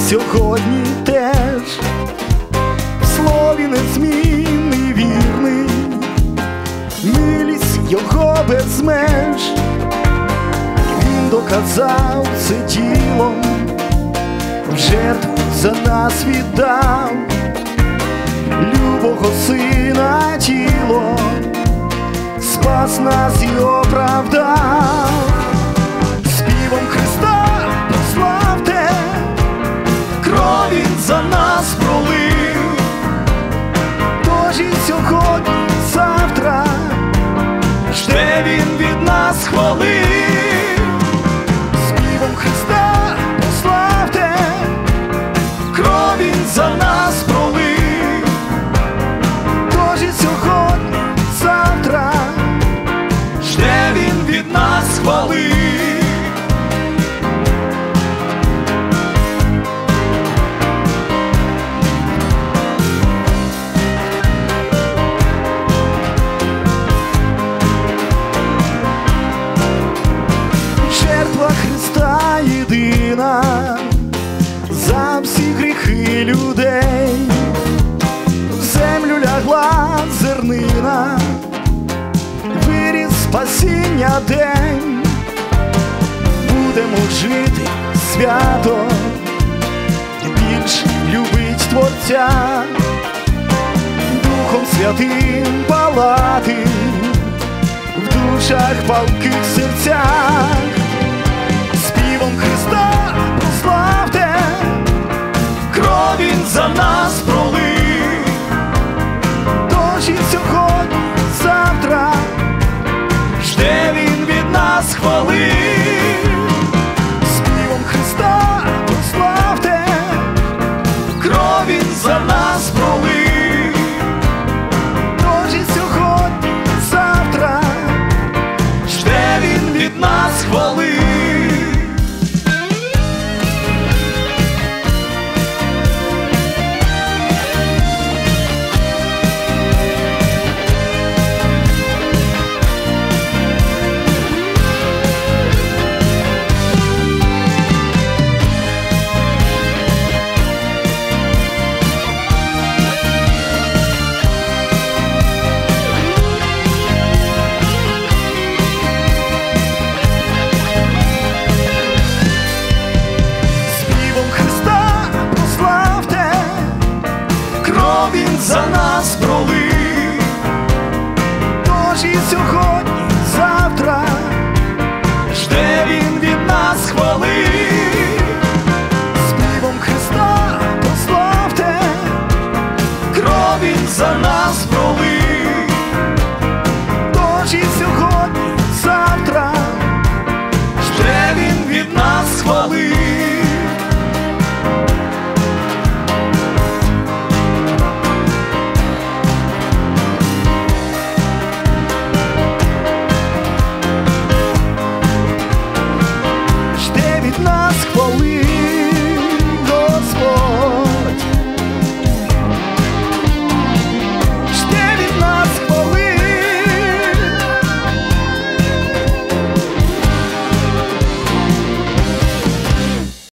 сьогодні теж, в слові незмінний, вірний, милість його без меж. Він доказав це тілом, в жертву за нас віддав, любого сина тіло, спас нас і оправдав. Співом Христа прославте, кров Він за нас пролив, тож і сьогодні, завтра жде Він від нас хвали. Співом Христа прославте, кров Він за нас пролив, тож і сьогодні, завтра жде Він від нас хвали. Жертва Христа єдина за всі гріхи людей, в землю лягла зернина, виріс спасіння день. Будемо жити свято, більше любить Творця, Духом Святим палати, в душах палких серцях. Співом Христа прославте, кров Він за нас пролив, тож і сьогодні, завтра жде Він від нас хвали. Співом Христа прославте, кров Він за нас пролив, тож і сьогодні, завтра жде Він від нас хвали. Він за нас пролив, тож і сьогодні, завтра жде Він від нас хвали. Співом Христа прославте, кров Він за нас